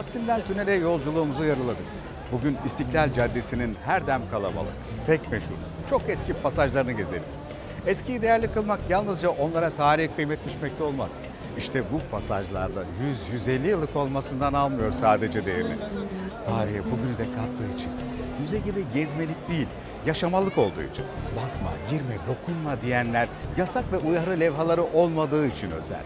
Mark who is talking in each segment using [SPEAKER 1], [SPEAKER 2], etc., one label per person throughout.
[SPEAKER 1] Taksim'den tünele yolculuğumuzu yarıladık. Bugün İstiklal Caddesi'nin her dem kalabalık, pek meşhur, çok eski pasajlarını gezelim. Eskiyi değerli kılmak yalnızca onlara tarihi kıymet biçmekte olmaz. İşte bu pasajlarda 100-150 yıllık olmasından almıyor sadece değerini. Tarihe bugünü de kattığı için, müze gibi gezmelik değil, yaşamalık olduğu için, basma, girme, dokunma diyenler, yasak ve uyarı levhaları olmadığı için özel.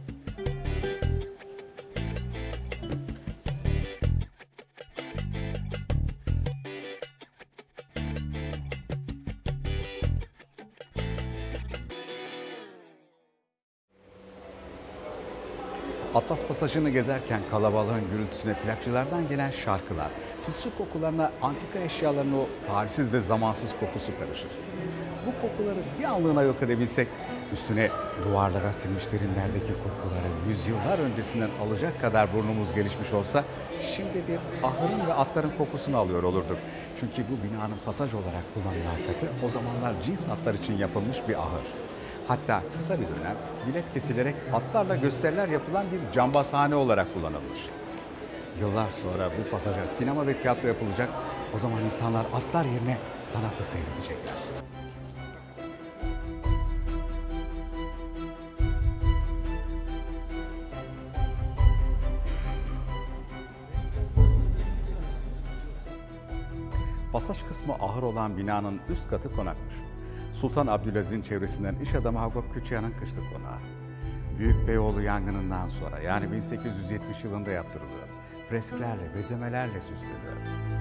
[SPEAKER 1] Atlas Pasajı'nı gezerken kalabalığın gürültüsüne plakçılardan gelen şarkılar, tütsü kokularına antika eşyaların o tarifsiz ve zamansız kokusu karışır. Bu kokuları bir anlığına yok edebilsek, üstüne duvarlara silmiş derinlerdeki kokuları yüzyıllar öncesinden alacak kadar burnumuz gelişmiş olsa, şimdi bir ahırın ve atların kokusunu alıyor olurduk. Çünkü bu binanın pasaj olarak kullanılan katı o zamanlar cins atlar için yapılmış bir ahır. Hatta kısa bir dönem bilet kesilerek atlarla gösteriler yapılan bir cambazhane olarak kullanılmış. Yıllar sonra bu pasaja sinema ve tiyatro yapılacak, o zaman insanlar atlar yerine sanatı seyredecekler. Pasaj kısmı ahır olan binanın üst katı konakmış. Sultan Abdülaziz'in çevresinden iş adamı Hagop Küçüyan'ın kışlık konağı. Büyük Beyoğlu yangınından sonra yani 1870 yılında yaptırılıyor. Fresklerle, bezemelerle süsleniyor.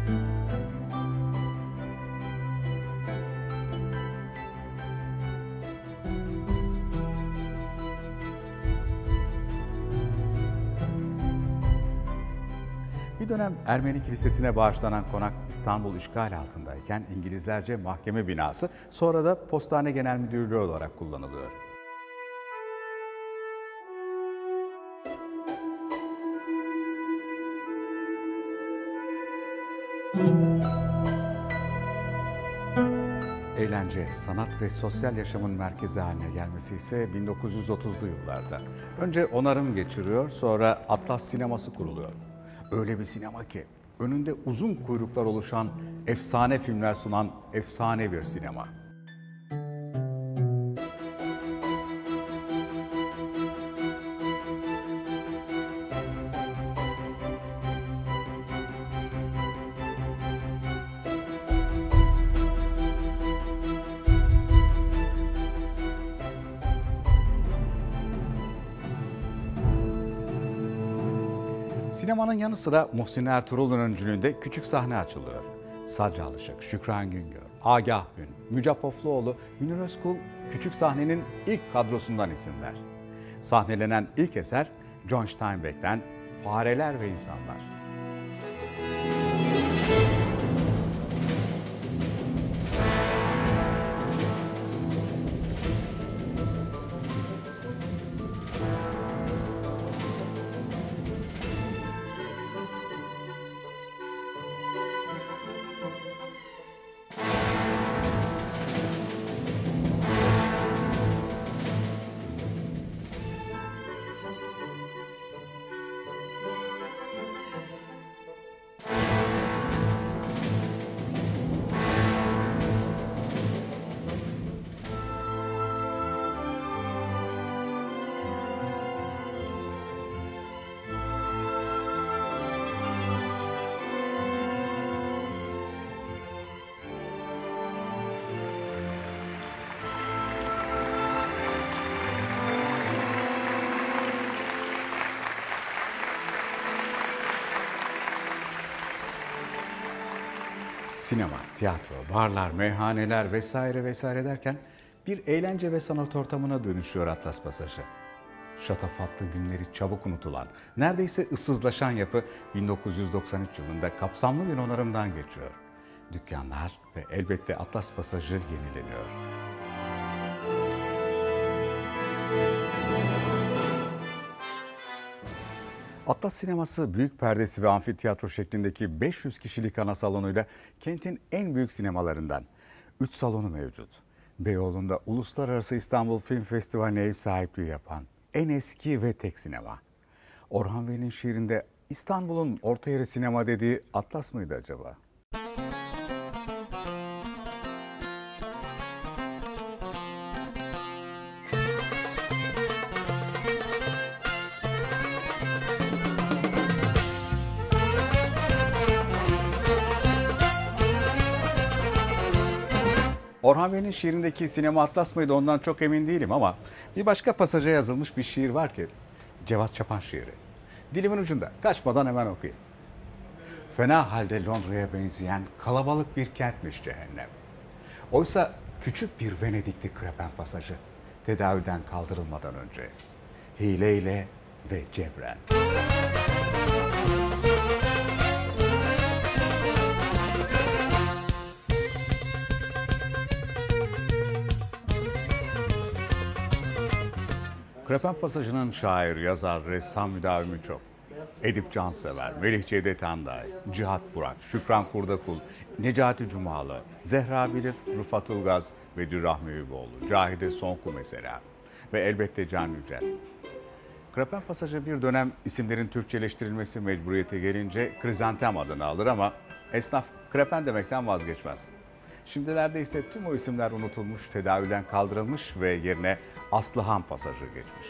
[SPEAKER 1] Bir dönem Ermeni Kilisesi'ne bağışlanan konak İstanbul işgal altındayken İngilizlerce mahkeme binası, sonra da Postane Genel Müdürlüğü olarak kullanılıyor. Eğlence, sanat ve sosyal yaşamın merkezi haline gelmesi ise 1930'lu yıllarda. Önce onarım geçiriyor, sonra Atlas Sineması kuruluyor. Öyle bir sinema ki önünde uzun kuyruklar oluşan, efsane filmler sunan efsane bir sinema. Sinemanın yanı sıra Muhsin Ertuğrul'un öncülüğünde küçük sahne açılıyor. Sadri Alışık, Şükran Güngör, Agah Gün, Müjdat Pofluoğlu, Münir Özkul küçük sahnenin ilk kadrosundan isimler. Sahnelenen ilk eser John Steinbeck'ten Fareler ve İnsanlar. Sinema, tiyatro, barlar, meyhaneler vesaire vesaire derken bir eğlence ve sanat ortamına dönüşüyor Atlas Pasajı. Şatafatlı günleri çabuk unutulan, neredeyse ıssızlaşan yapı 1993 yılında kapsamlı bir onarımdan geçiyor. Dükkanlar ve elbette Atlas Pasajı yenileniyor. Atlas Sineması büyük perdesi ve amfiteyatro şeklindeki 500 kişilik ana salonuyla kentin en büyük sinemalarından. 3 salonu mevcut. Beyoğlu'nda Uluslararası İstanbul Film Festivali'ne ev sahipliği yapan en eski ve tek sinema. Orhan Veli'nin şiirinde İstanbul'un orta yeri sinema dediği Atlas mıydı acaba? Orhan Bey'in şiirindeki sinema Atlas mıydı ondan çok emin değilim ama bir başka pasaja yazılmış bir şiir var ki Cevat Çapan şiiri. Dilimin ucunda, kaçmadan hemen okuyayım. Fena halde Londra'ya benzeyen kalabalık bir kentmiş cehennem. Oysa küçük bir Venedik'ti Krepen pasajı tedavülden kaldırılmadan önce. Hileyle ve cebren. Krepen Pasajı'nın şair, yazar, ressam müdavimi çok. Edip Cansever, Melih Cevdet Anday, Cihat Burak, Şükran Kurdakul, Necati Cumalı, Zehra Bilir, Rıfat Ilgaz ve Rahmi Eyüboğlu, Cahide Sonku mesela ve elbette Can Yücel. Krepen Pasajı bir dönem isimlerin Türkçeleştirilmesi mecburiyeti gelince Krizantem adını alır ama esnaf krepen demekten vazgeçmez. Şimdilerde ise tüm o isimler unutulmuş, tedavülden kaldırılmış ve yerine Aslıhan Pasajı geçmiş.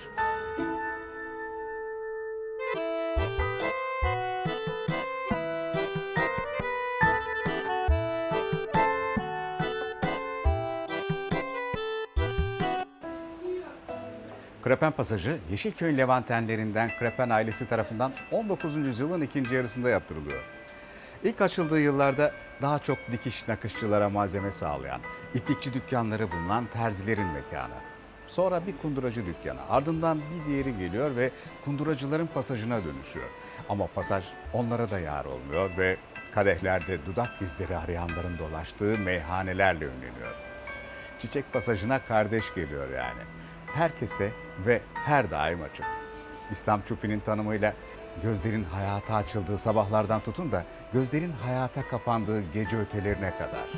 [SPEAKER 1] Krepen Pasajı, Yeşilköy'ün Levantenlerinden Krepen ailesi tarafından 19. yüzyılın ikinci yarısında yaptırılıyor. İlk açıldığı yıllarda daha çok dikiş nakışçılara malzeme sağlayan, iplikçi dükkanları bulunan terzilerin mekanı. Sonra bir kunduracı dükkanı, ardından bir diğeri geliyor ve kunduracıların pasajına dönüşüyor. Ama pasaj onlara da yar olmuyor ve kadehlerde dudak izleri arayanların dolaştığı meyhanelerle ünleniyor. Çiçek Pasajına kardeş geliyor yani. Herkese ve her daim açık. İslam Çupi'nin tanımıyla gözlerin hayata açıldığı sabahlardan tutun da gözlerin hayata kapandığı gece ötelerine kadar.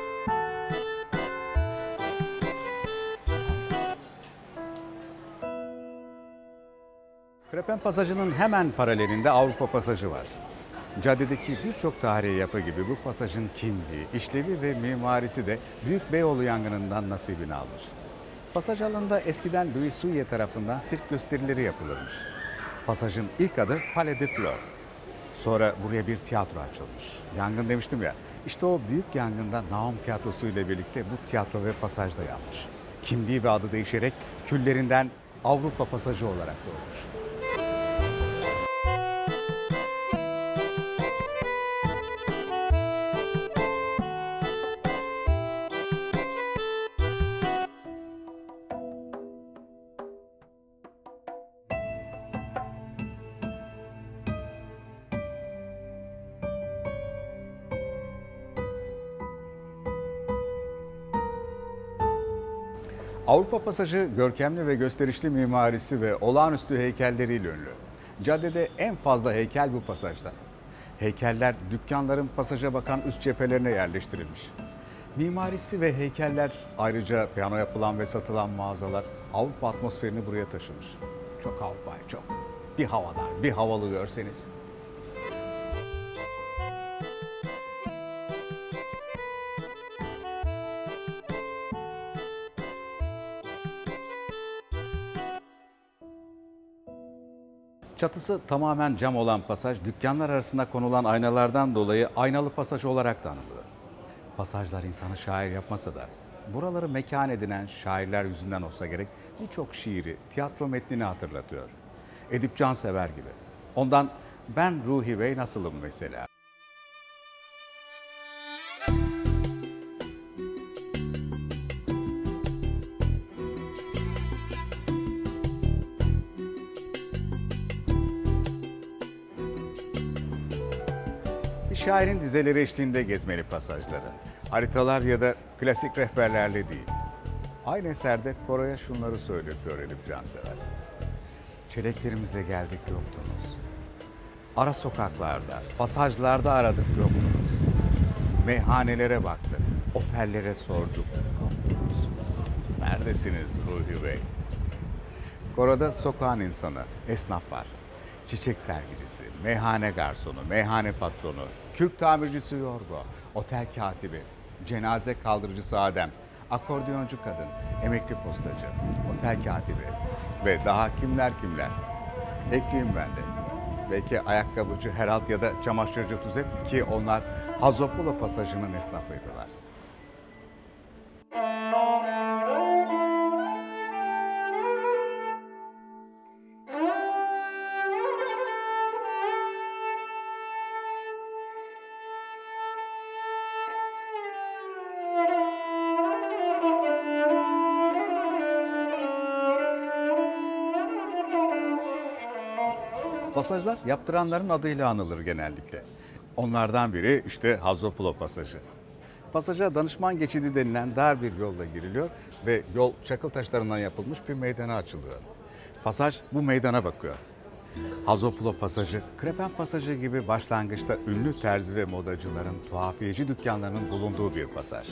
[SPEAKER 1] Krepen Pasajı'nın hemen paralelinde Avrupa Pasajı var. Caddedeki birçok tarihi yapı gibi bu pasajın kimliği, işlevi ve mimarisi de Büyük Beyoğlu yangınından nasibini almış. Pasaj alanında eskiden Louis Souillet tarafından sirk gösterileri yapılırmış. Pasajın ilk adı Palais de Fleurs. Sonra buraya bir tiyatro açılmış. Yangın demiştim ya, işte o büyük yangında Naum Tiyatrosu ile birlikte bu tiyatro ve pasaj da yanmış. Kimliği ve adı değişerek küllerinden Avrupa Pasajı olarak doğmuş. Avrupa Pasajı görkemli ve gösterişli mimarisi ve olağanüstü heykelleriyle ünlü. Caddede en fazla heykel bu pasajda. Heykeller dükkanların pasaja bakan üst cephelerine yerleştirilmiş. Mimarisi ve heykeller ayrıca piyano yapılan ve satılan mağazalar Avrupa atmosferini buraya taşımış. Çok Avrupa'yı çok. Bir havalar, bir havalı görseniz. Çatısı tamamen cam olan pasaj, dükkanlar arasında konulan aynalardan dolayı aynalı pasaj olarak da anılıyor. Pasajlar insanı şair yapmasa da buraları mekan edinen şairler yüzünden olsa gerek birçok şiiri, tiyatro metnini hatırlatıyor. Edip Cansever gibi. Ondan Ben Ruhi Bey nasılım mesela. Şairin dizeleri eşliğinde gezmeli pasajları. Haritalar ya da klasik rehberlerle değil. Aynı eserde koroya şunları söyletiyor Edip Cansever. Çeleklerimizle geldik yoktunuz. Ara sokaklarda, pasajlarda aradık yoktunuz. Meyhanelere baktık, otellere sorduk yoktunuz. Neredesiniz Ruhi Bey? Koroda sokağın insanı, esnaf var. Çiçek sergicisi, meyhane garsonu, meyhane patronu, kürk tamircisi Yorgo, otel katibi, cenaze kaldırıcısı Adem, akordeoncu kadın, emekli postacı, otel katibi ve daha kimler kimler. Ekleyeyim ben de. Belki ayakkabıcı Herald ya da çamaşırcı Tuzet ki onlar Hazopolo pasajının esnafıydılar. Pasajlar yaptıranların adıyla anılır genellikle. Onlardan biri işte Hazopolo Pasajı. Pasaja danışman geçidi denilen dar bir yolla giriliyor ve yol çakıl taşlarından yapılmış bir meydana açılıyor. Pasaj bu meydana bakıyor. Hazopolo Pasajı, Krepen Pasajı gibi başlangıçta ünlü terzi ve modacıların, tuhafiyeci dükkanlarının bulunduğu bir pasaj.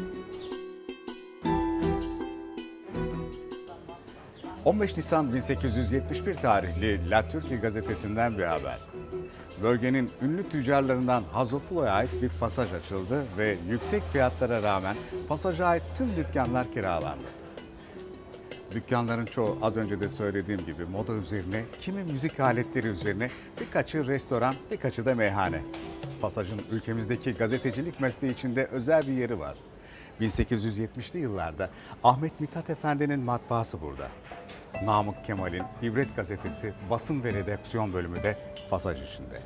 [SPEAKER 1] ...15 Nisan 1871 tarihli La Türkiye gazetesinden bir haber. Bölgenin ünlü tüccarlarından Hazopolo'ya ait bir pasaj açıldı ve yüksek fiyatlara rağmen pasaja ait tüm dükkanlar kiralandı. Dükkanların çoğu az önce de söylediğim gibi moda üzerine, kimi müzik aletleri üzerine, birkaçı restoran, birkaçı da meyhane. Pasajın ülkemizdeki gazetecilik mesleği içinde özel bir yeri var. 1870'li yıllarda Ahmet Mithat Efendi'nin matbaası burada. Namık Kemal'in İbret gazetesi basın ve redaksiyon bölümü de pasaj içinde.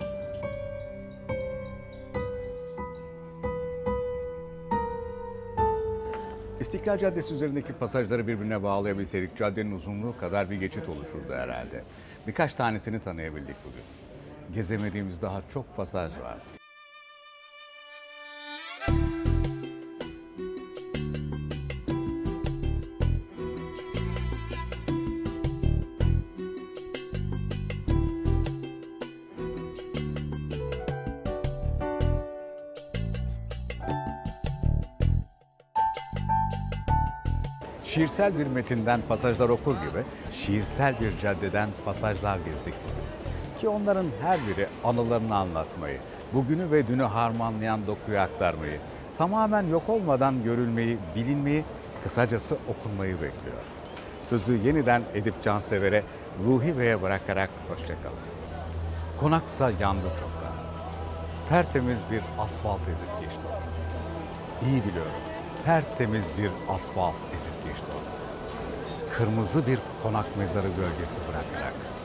[SPEAKER 1] İstiklal Caddesi üzerindeki pasajları birbirine bağlayabilseydik caddenin uzunluğu kadar bir geçit oluşurdu herhalde. Birkaç tanesini tanıyabildik bugün. Gezemediğimiz daha çok pasaj var. Şiirsel bir metinden pasajlar okur gibi şiirsel bir caddeden pasajlar gezdik. Ki onların her biri anılarını anlatmayı, bugünü ve dünü harmanlayan dokuyu aktarmayı, tamamen yok olmadan görülmeyi, bilinmeyi, kısacası okunmayı bekliyor. Sözü yeniden Edip Cansever'e, Ruhi Bey'e bırakarak hoşçakalın. Konaksa yandı çoktan. Tertemiz bir asfalt ezip geçti o. İyi biliyorum. Tertemiz bir asfalt ezip geçti o. Kırmızı bir konak mezarı gölgesi bırakarak.